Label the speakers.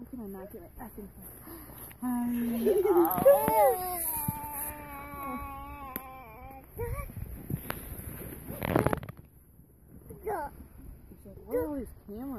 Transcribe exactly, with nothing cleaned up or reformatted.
Speaker 1: can I not get my acting face? Oh. She's like, what are all these cameras?